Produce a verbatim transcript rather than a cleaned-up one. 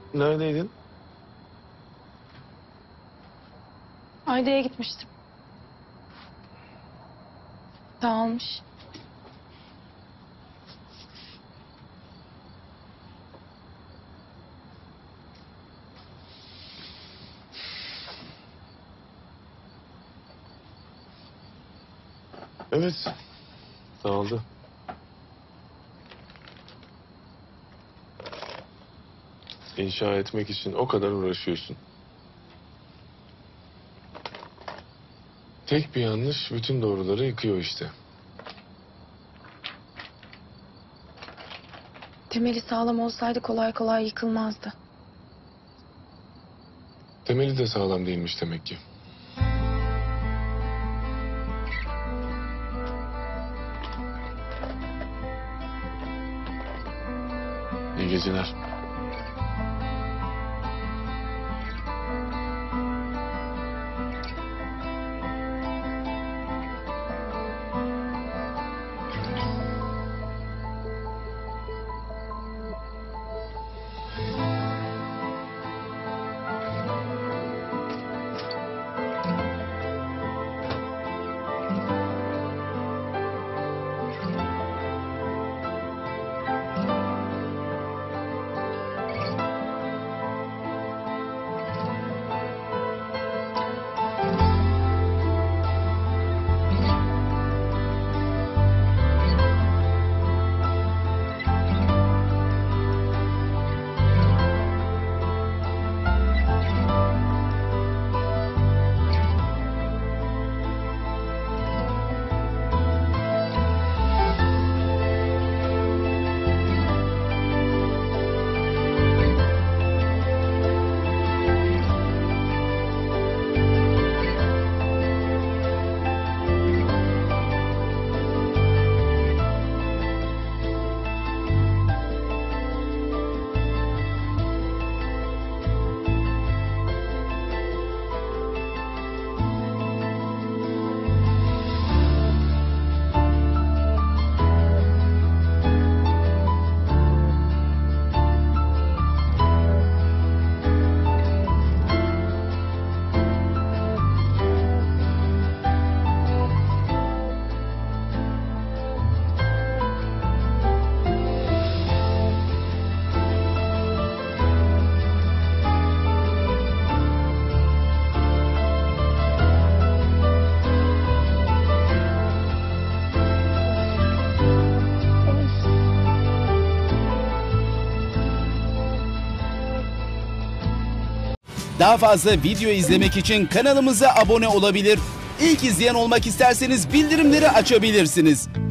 Neredeydin? Ayda'ya gitmiştim. Dağılmış. Evet. Dağıldı. İnşa etmek için o kadar uğraşıyorsun. Tek bir yanlış bütün doğruları yıkıyor işte. Temeli sağlam olsaydı kolay kolay yıkılmazdı. Temeli de sağlam değilmiş demek ki. İyi geceler. Daha fazla video izlemek için kanalımıza abone olabilir. İlk izleyen olmak isterseniz bildirimleri açabilirsiniz.